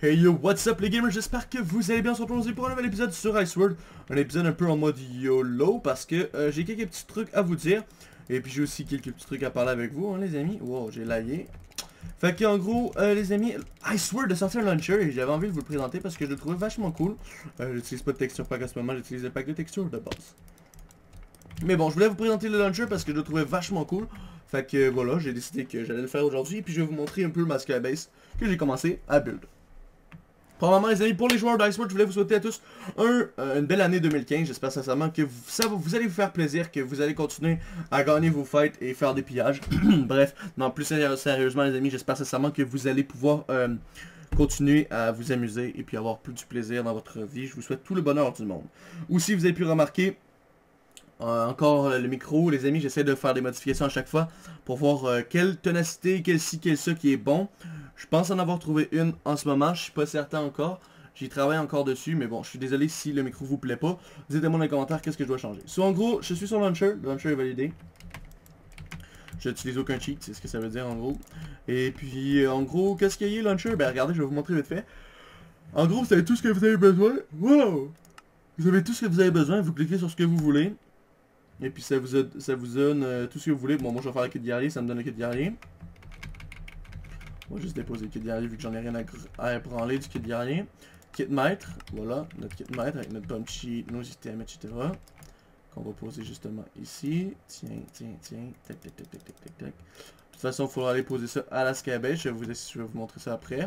Hey yo, what's up les gamers, j'espère que vous allez bien. On se retrouve aujourd'hui pour un nouvel épisode sur Iceworld. Un épisode un peu en mode YOLO parce que j'ai quelques petits trucs à vous dire. Et puis j'ai aussi quelques petits trucs à parler avec vous, hein, les amis. Wow, j'ai lagué. Fait que en gros, les amis, Iceworld a sorti un launcher et j'avais envie de vous le présenter parce que je le trouvais vachement cool. J'utilise pas de texture pack en ce moment, j'utilise le pack de texture de base. Mais bon, je voulais vous présenter le launcher parce que je le trouvais vachement cool. Fait que voilà, j'ai décidé que j'allais le faire aujourd'hui. Et puis je vais vous montrer un peu ma skybase que j'ai commencé à build. Premièrement les amis, pour les joueurs d'Iceworld, je voulais vous souhaiter à tous une belle année 2015. J'espère sincèrement que vous allez vous faire plaisir, que vous allez continuer à gagner vos fights et faire des pillages. Bref, non, plus sérieusement les amis, j'espère sincèrement que vous allez pouvoir continuer à vous amuser et puis avoir plus du plaisir dans votre vie. Je vous souhaite tout le bonheur du monde. Aussi, vous avez pu remarquer encore le micro, les amis, j'essaie de faire des modifications à chaque fois pour voir quelle tonacité, quel ci, quel ça qui est bon. Je pense en avoir trouvé une en ce moment, je suis pas certain encore. J'y travaille encore dessus, mais bon, je suis désolé si le micro vous plaît pas. Dites-moi dans les commentaires qu'est-ce que je dois changer. En gros, je suis sur le launcher est validé. Je n'utilise aucun cheat, c'est ce que ça veut dire en gros. Et puis, en gros, qu'est-ce qu'il y a launcher? Ben regardez, je vais vous montrer vite fait. En gros, vous savez tout ce que vous avez besoin. Wow! Vous avez tout ce que vous avez besoin, vous cliquez sur ce que vous voulez. Et puis ça vous donne tout ce que vous voulez. Bon, moi je vais faire le kit guerrier, ça me donne le kit guerrier. On va juste déposer le kit guerrier vu que j'en ai rien à branler du kit guerrier. Kit maître, voilà, notre kit maître avec notre punchy, nos items, etc. Qu'on va poser justement ici. Tiens, tac, tac, tac, tac, tac, tac, tac. De toute façon, il faudra aller poser ça à la skybase, je vais vous montrer ça après.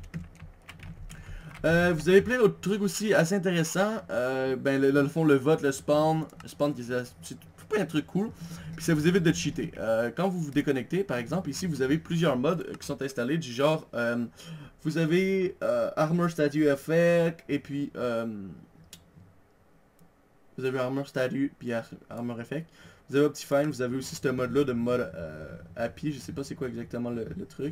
Vous avez plein d'autres trucs aussi assez intéressants. Ben le fond, le vote, le spawn qui c'est pas un truc cool. Puis ça vous évite de cheater. Quand vous vous déconnectez, par exemple, ici vous avez plusieurs modes qui sont installés du genre vous avez Armor Statue Effect et puis vous avez Armor Statue puis Armor Effect. Vous avez Optifine, vous avez aussi ce mode là de mode Happy, je sais pas c'est quoi exactement le truc.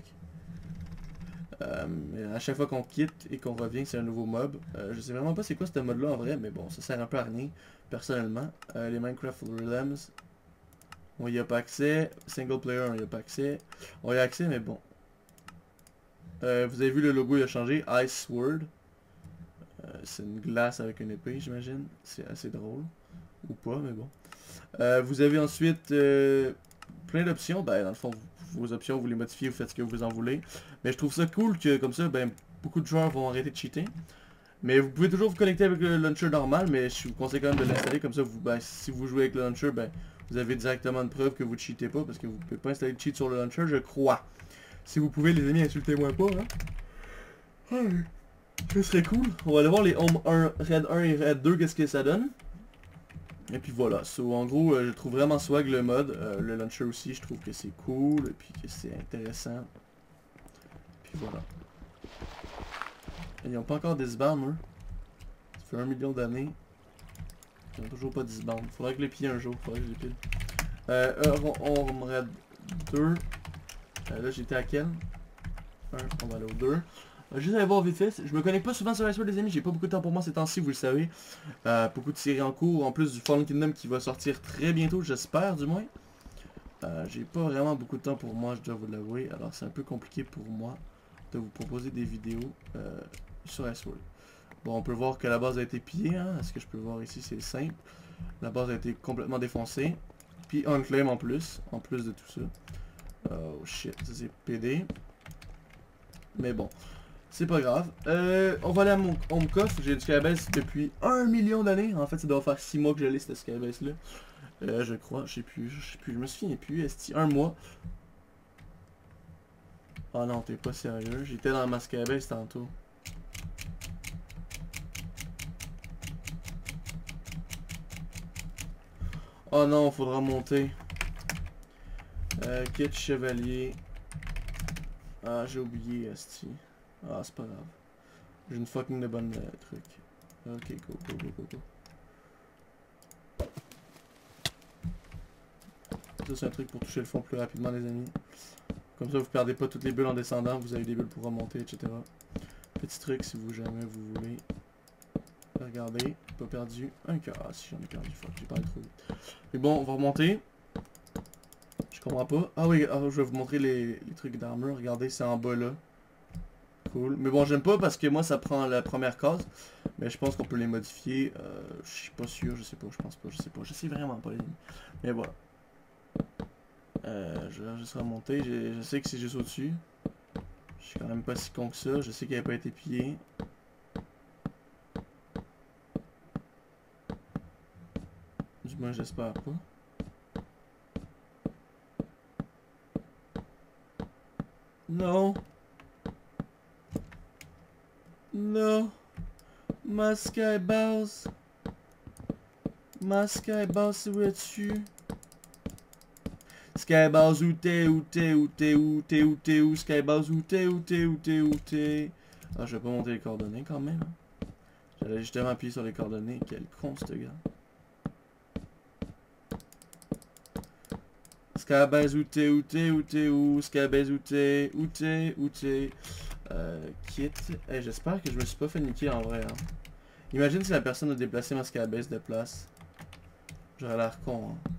À chaque fois qu'on quitte et qu'on revient, c'est un nouveau mob. Je sais vraiment pas c'est quoi ce mode là en vrai, mais bon, ça sert un peu à rien, personnellement. Les Minecraft Realms, on y a pas accès. Single player, on y a pas accès. On y a accès, mais bon. Vous avez vu le logo, il a changé. Iceworld. C'est une glace avec une épée, j'imagine. C'est assez drôle. Ou pas, mais bon. Vous avez ensuite plein d'options. Ben, dans le fond, vos options, vous les modifiez, vous faites ce que vous en voulez. Mais je trouve ça cool que, comme ça, ben, beaucoup de joueurs vont arrêter de cheater. Mais vous pouvez toujours vous connecter avec le launcher normal, mais je vous conseille quand même de l'installer. Comme ça, ben, si vous jouez avec le launcher, ben, vous avez directement une preuve que vous ne cheatez pas, parce que vous ne pouvez pas installer de cheat sur le launcher, je crois. Si vous pouvez, les amis, insultez-moi pas, hein. Ce serait cool. On va aller voir les Home 1, Red 1 et Red 2, qu'est-ce que ça donne. Et puis voilà, en gros, je trouve vraiment swag le mode, le launcher aussi, je trouve que c'est cool, et puis que c'est intéressant. Puis voilà. Ils n'ont pas encore disband, eux. Ça fait 1 million d'années. Ils n'ont toujours pas disband. Faudrait que je les pille un jour, faudrait que je les pille. On Red 2. Là, j'étais à quel? 1, on va aller au 2. Juste aller voir vite fait, je me connecte pas souvent sur Iceworld les amis, j'ai pas beaucoup de temps pour moi ces temps-ci, vous le savez. Beaucoup de séries en cours, en plus du Fallen Kingdom qui va sortir très bientôt, j'espère du moins. J'ai pas vraiment beaucoup de temps pour moi, je dois vous l'avouer, alors c'est un peu compliqué pour moi de vous proposer des vidéos sur Iceworld. Bon, on peut voir que la base a été pillée, hein, ce que je peux voir ici c'est simple. La base a été complètement défoncée, puis unclaim en plus de tout ça. Oh shit, ça c'est PD. Mais bon. C'est pas grave. On va aller à mon coffre. J'ai du skybase depuis 1 million d'années. En fait, ça doit faire 6 mois que je l'ai, cette skybase là. Je crois. Je sais plus. Je me souviens plus. Est-ce 1 mois? Oh non, t'es pas sérieux. J'étais dans ma skybase tantôt. Oh non, faudra monter. Kit chevalier. Ah, j'ai oublié, esti. Ah, c'est pas grave. J'ai une fucking de bonne truc. Ok, go. Ça, c'est un truc pour toucher le fond plus rapidement, les amis. Comme ça, vous perdez pas toutes les bulles en descendant. Vous avez des bulles pour remonter, etc. Petit truc, si vous jamais vous voulez. Regardez, pas perdu un cœur. Ah, si j'en ai perdu, fuck, j'ai parlé trop vite. Mais bon, on va remonter. Je comprends pas. Ah oui, je vais vous montrer les trucs d'armure. Regardez, c'est en bas là. Cool. Mais bon, j'aime pas parce que moi, ça prend la première case. Mais je pense qu'on peut les modifier. Je suis pas sûr, je sais pas, je pense pas, je sais pas. Je sais vraiment pas, les amis. Mais voilà. Je vais juste remonter. Je sais que c'est juste au-dessus. Je suis quand même pas si con que ça. Je sais qu'il n'a pas été pillé. Du moins, j'espère pas. Non. Non. Ma Skyboss. Ma Skyboss, où es-tu? Skyboss, où t'es, où t'es, où t'es, où t'es, où t'es, où Skyboss, où t'es, où t'es, où t'es, où t'es. Ah, je vais pas monter les coordonnées quand même. Hein. J'allais justement appuyer sur les coordonnées. Quel con, ce gars. Skyboss, où t'es, où t'es, où t'es, où Skyboss, où t'es, où t'es, où t'es. Kit. Hey, j'espère que je me suis pas fait niquer en vrai. Hein. Imagine si la personne a déplacé ma Skybase de place. J'aurais l'air con. Hein.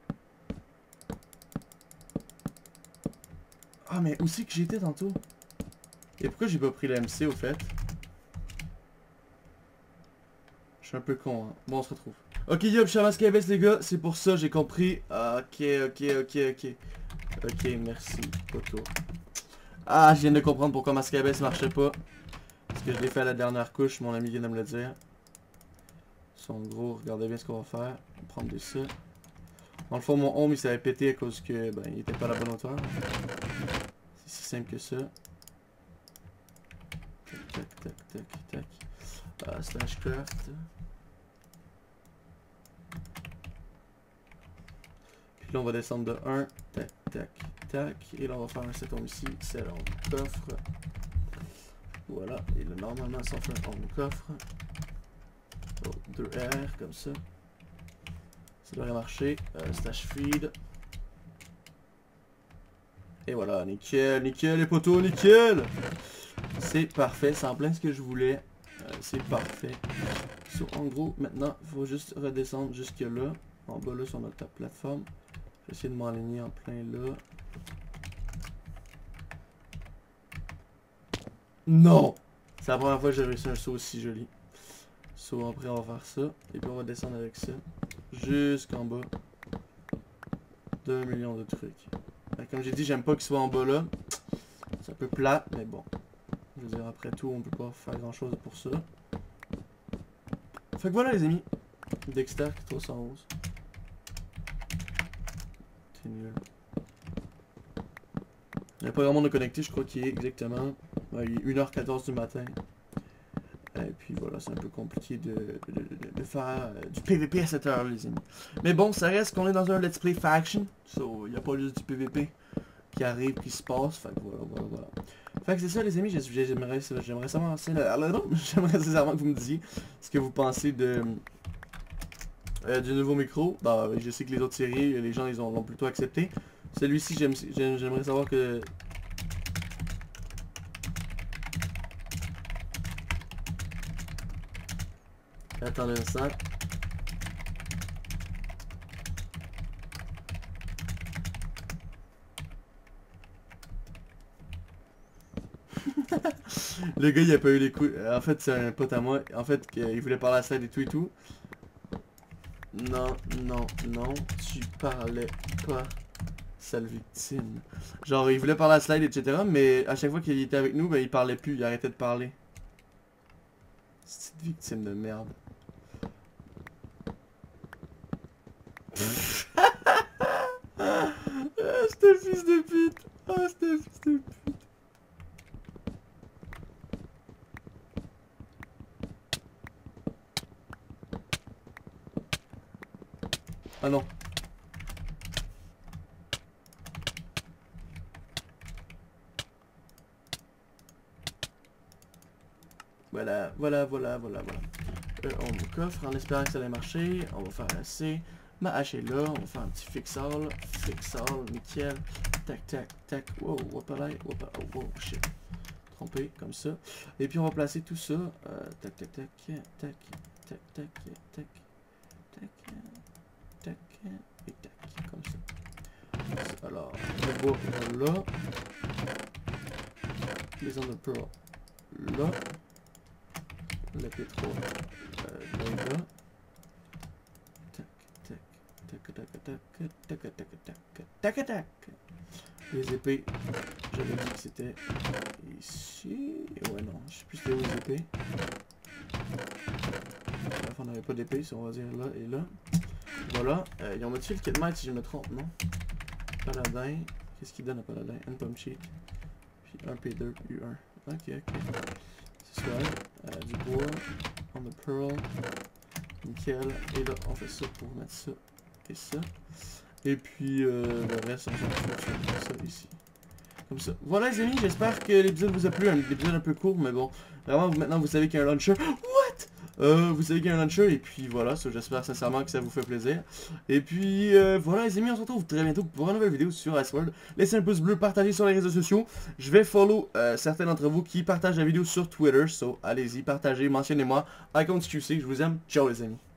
Ah, mais où c'est que j'étais tantôt? Et pourquoi j'ai pas pris la MC au fait? Je suis un peu con. Hein. Bon, on se retrouve. Ok, yo, je suis à ma Skybase, les gars. C'est pour ça, j'ai compris. Ah, ok. Ok, merci, poteau. Ah, je viens de comprendre pourquoi ma Skybase marchait pas. Parce que je l'ai fait à la dernière couche, mon ami vient de me le dire. En gros, regardez bien ce qu'on va faire. On va prendre des ça. Dans le fond, mon home il s'avait pété à cause que ben, il était pas à la bonne hauteur. C'est si simple que ça. Tac. Slash craft. Puis là, on va descendre de 1. Tac. Et là, on va faire un set home ici. C'est home coffre. Voilà. Et là, normalement, ça fait un home coffre. Oh, 2R, comme ça. Ça devrait marcher. Slash feed. Et voilà, nickel les poteaux, nickel. C'est parfait, c'est en plein ce que je voulais. C'est parfait. So, en gros, maintenant, il faut juste redescendre jusque là. En bas là, sur notre plateforme. Je vais essayer de m'aligner en plein là. Non! C'est la première fois que j'ai réussi un saut aussi joli. So, après, on va faire ça. Et puis, on va descendre avec ça. Jusqu'en bas. d'1 million de trucs. Comme j'ai dit, j'aime pas qu'il soit en bas là. C'est un peu plat, mais bon. Je veux dire, après tout, on peut pas faire grand chose pour ça. Fait que voilà les amis. Dexter 311. C'est nul. Il n'y a pas grand monde de connecté, je crois qu'il est exactement... Ouais, il est 1h14 du matin. Et puis voilà, c'est un peu compliqué de faire du PVP à cette heure les amis. Mais bon, ça reste qu'on est dans un Let's Play Faction. So, il n'y a pas juste du PVP qui arrive, qui se passe. Fait que voilà. Fait que c'est ça les amis, j'aimerais sincèrement que vous me disiez ce que vous pensez de du nouveau micro. Bah, je sais que les autres séries, les gens ils l'ont plutôt accepté. Celui-ci, j'aimerais savoir que... Attendez un instant. Le gars il a pas eu les coups. En fait c'est un pote à moi. En fait il voulait parler à Slide et tout. Non, tu parlais pas, sale victime. Genre il voulait parler à Slide etc. Mais à chaque fois qu'il était avec nous, ben il parlait plus, il arrêtait de parler. Cette victime de merde. C'était fils de pute. Ah, c'était fils de pute. Ah non. Voilà. On me coffre en espérant que ça allait marcher. On va faire assez. Ma hache est là. On va faire un petit fix all. Nickel. Tac. Wow, wow, shit. Trompé, comme ça. Et puis on va placer tout ça. Tac. Et tac, comme ça. Alors, le bois là. Les ondes de pearl là. Le P3 là. Tac, tac, tac, tac, tac, tac, tac, tac, tac, tac. Les épées, j'avais dit que c'était ici. Ouais, non, je sais plus c'était où les épées. Bref, on n'avait pas d'épée, on va dire là et là. Voilà, ils ont modifié le kit maître si je me trompe, non? Paladin, qu'est-ce qu'il donne à Paladin? Un pump sheet, puis un P2, U1. Ok, ok. C'est ça, du bois, on the pearl, nickel. Et là, on fait ça pour mettre ça et ça. Et puis, le reste, on s'en fout, ça ici. Comme ça. Voilà les amis, j'espère que l'épisode vous a plu, un épisode un peu court, mais bon. Vraiment, maintenant vous savez qu'il y a un launcher. What? Vous savez qu'il y a un launcher, et puis voilà, j'espère sincèrement que ça vous fait plaisir. Et puis, voilà les amis, on se retrouve très bientôt pour une nouvelle vidéo sur Iceworld. Laissez un pouce bleu, partagez sur les réseaux sociaux. Je vais follow certains d'entre vous qui partagent la vidéo sur Twitter, so allez-y, partagez, mentionnez-moi. IconSQC, je vous aime, ciao les amis.